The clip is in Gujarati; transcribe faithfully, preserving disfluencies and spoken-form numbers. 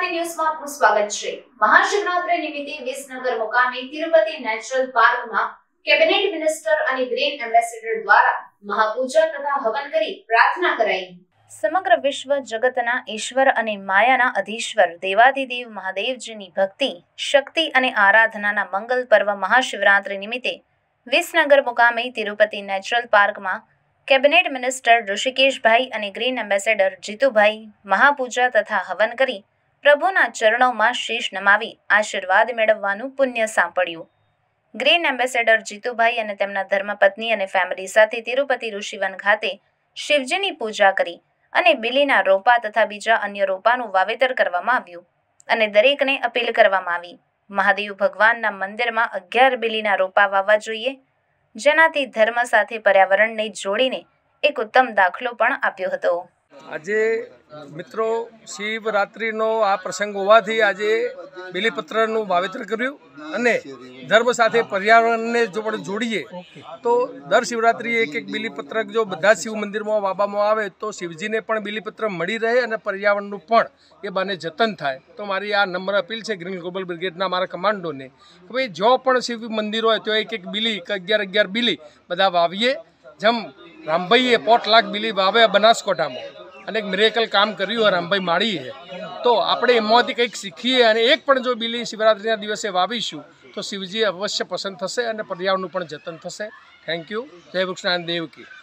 ન્યૂઝ માં આપનું સ્વાગત છે। મહાશિવરાત્રી નિમિત્તે વિસનગર મુકામે તિરુપતિ નેચરલ પાર્કમાં કેબિનેટ મિનિસ્ટર અને ગ્રીન એમ્બેસેડર દ્વારા મહાપૂજા તથા હવન કરી પ્રાર્થના કરાઈ। સમગ્ર વિશ્વ જગતના ઈશ્વર અને માયાના અધીશ્વર દેવાધિદેવ મહાદેવજીની ભક્તિ, શક્તિ અને આરાધનાના મંગલ પર્વ મહાશિવરાત્રી નિમિત્તે વિસનગર મુકામે તિરુપતિ નેચરલ પાર્કમાં કેબિનેટ મિનિસ્ટર ઋષિકેશભાઈ અને ગ્રીન એમ્બેસેડર જીતુભાઈ મહાપૂજા તથા હવન કરી પ્રભુના ચરણોમાં શીશ નમાવી આશીર્વાદ મેળવવાનું પુણ્ય સાંપડ્યું। ગ્રીન એમ્બેસેડર જીતુભાઈ અને તેમના ધર્મપત્ની અને ફેમિલી સાથે તિરુપતિ ઋષિવન ખાતે શિવજીની પૂજા કરી અને બીલીના રોપા તથા બીજા અન્ય રોપાનું વાવેતર કરવામાં આવ્યું અને દરેકને અપીલ કરવામાં આવી મહાદેવ ભગવાનના મંદિરમાં અગિયાર બીલીના રોપા વાવવા જોઈએ, જેનાથી ધર્મ સાથે પર્યાવરણને જોડીને એક ઉત્તમ દાખલો પણ આપ્યો હતો। આજે મિત્રો શિવરાત્રિનો આ પ્રસંગ હોવાથી આજે બીલીપત્રનું વાવેતર કર્યું અને ધર્મ સાથે પર્યાવરણને જો પણ જોડીએ તો દર શિવરાત્રિએ એક એક બીલીપત્ર જો બધા શિવ મંદિરમાં વાવવામાં આવે તો શિવજીને પણ બીલીપત્ર મળી રહે અને પર્યાવરણનું પણ એ બાને જતન થાય। તો મારી આ નમ્ર અપીલ છે ગ્રીન ગ્લોબલ બ્રિગેડના મારા કમાન્ડોને કે ભાઈ જો પણ શિવ મંદિર હોય તો એક એક બીલી અગિયાર અગિયાર બીલી બધા વાવીએ। જેમ રામભાઈએ પોટ લાખ બીલી વાવે બનાસકોટામાં અને એક મિરેકલ કામ કર્યું હોય રામભાઈ માળીએ, તો આપણે એમાંથી કંઈક શીખીએ અને એક પણ જો બીલી શિવરાત્રિના દિવસે વાવીશું તો શિવજી અવશ્ય પસંદ થશે અને પર્યાવરણનું પણ જતન થશે। Thank you. જય વૃક્ષનારાયણ દેવ કી।